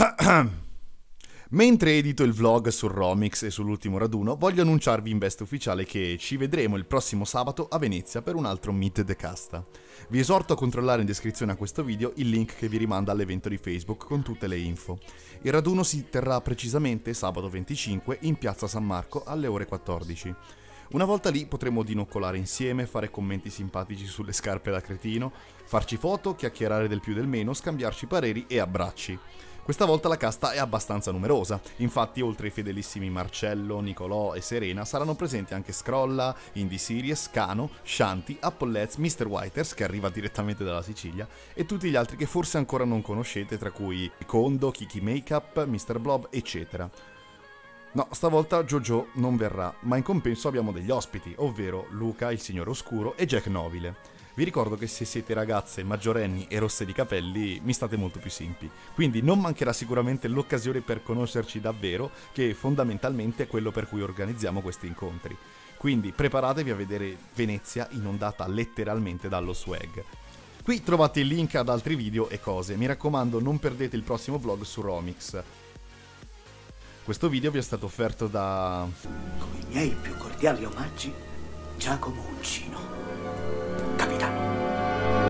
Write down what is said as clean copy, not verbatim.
Mentre edito il vlog sul Romix e sull'ultimo raduno, voglio annunciarvi in veste ufficiale che ci vedremo il prossimo sabato a Venezia per un altro Meet the Casta. Vi esorto a controllare in descrizione a questo video il link che vi rimanda all'evento di Facebook con tutte le info. Il raduno si terrà precisamente sabato 25 in piazza San Marco alle ore 14. Una volta lì potremo dinoccolare insieme, fare commenti simpatici sulle scarpe da cretino, farci foto, chiacchierare del più del meno, scambiarci pareri e abbracci. Questa volta la casta è abbastanza numerosa, infatti oltre ai fedelissimi Marcello, Nicolò e Serena saranno presenti anche Scrolla, Indie Series, Cano, Shanti, Appolez, Mr. Whiters che arriva direttamente dalla Sicilia e tutti gli altri che forse ancora non conoscete, tra cui Kondo, Kiki Makeup, Mr. Blob, eccetera. No, stavolta Jojo non verrà, ma in compenso abbiamo degli ospiti, ovvero Luca, il Signore Oscuro, e Jack Nobile. Vi ricordo che se siete ragazze, maggiorenni e rosse di capelli, mi state molto più simpi. Quindi non mancherà sicuramente l'occasione per conoscerci davvero, che fondamentalmente è quello per cui organizziamo questi incontri. Quindi preparatevi a vedere Venezia inondata letteralmente dallo swag. Qui trovate il link ad altri video e cose, mi raccomando non perdete il prossimo vlog su Romix. Questo video vi è stato offerto da... Con i miei più cordiali omaggi, Giacomo Uncino.